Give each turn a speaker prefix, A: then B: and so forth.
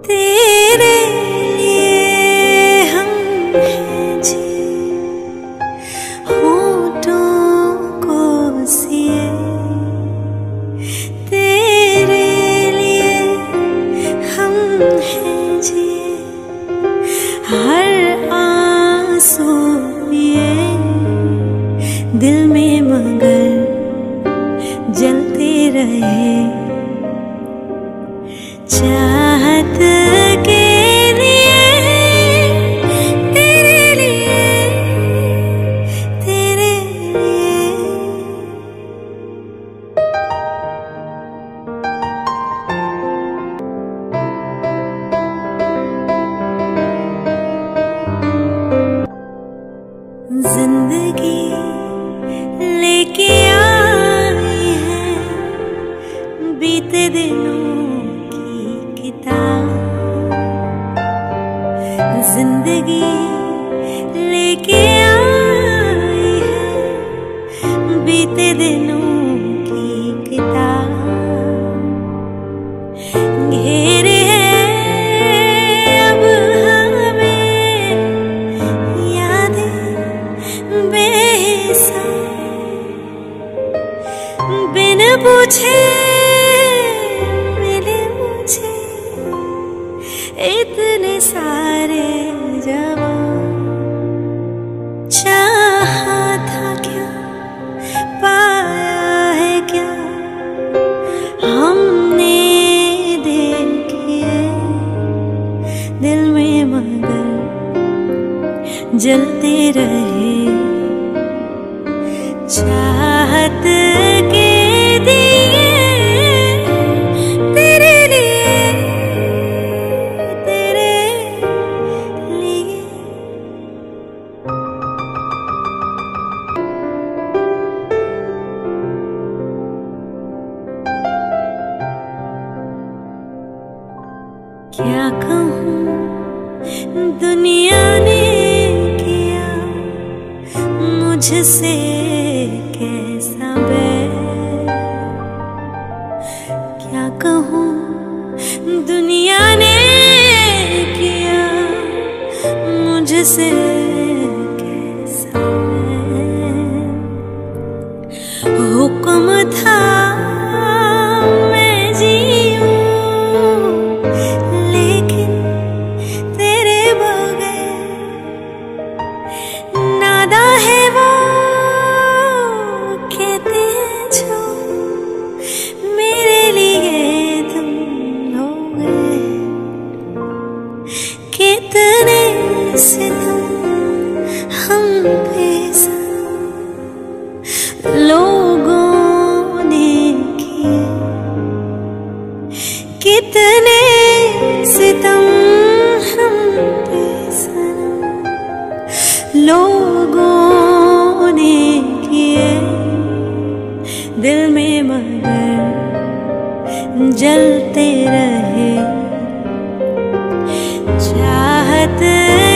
A: तेरे लिए हम हैं जी, होठों को सिए तेरे लिए हम हैं जी, हर आंसू पिए दिल में मगर जलते रहे चाहत के लिए, तेरे लिए, तेरे लिए। जिंदगी लेके आई है बीते दिनों जिंदगी लेके आई है बीते दिनों की किताब, घेरे हैं अब हमें यादें बेहिसाब, बिन पूछे मिले मुझे इतने सारे जवाब, चाहा था क्या पाया है क्या हमने देखिए दिल में मगर जलते रहे चाहत के दिए तेरे लिए, तेरे लिए। क्या कहूँ दुनिया ने किया मुझसे कैसा बैर, क्या कहूँ दुनिया ने किया मुझसे कैसा बैर, हुक्म था मैं जीऊं लेकिन तेरे बगैर, नादा है वो कहते हैं जो मेरे लिए तुम हो गए, कितने से तुम हम पे लोगों ने किए, कितने सितम हम पे सनम लोगों ने किए, दिल में मगर जलते रहे चाहत